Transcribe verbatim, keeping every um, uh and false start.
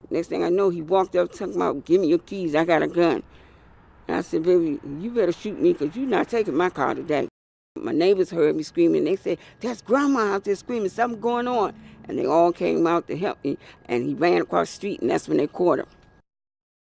Next thing I know, he walked up talking about, give me your keys, I got a gun. And I said, baby, you better shoot me because you're not taking my car today. My neighbors heard me screaming. They said, that's Grandma out there screaming, something going on. And they all came out to help me, and he ran across the street, and that's when they caught him.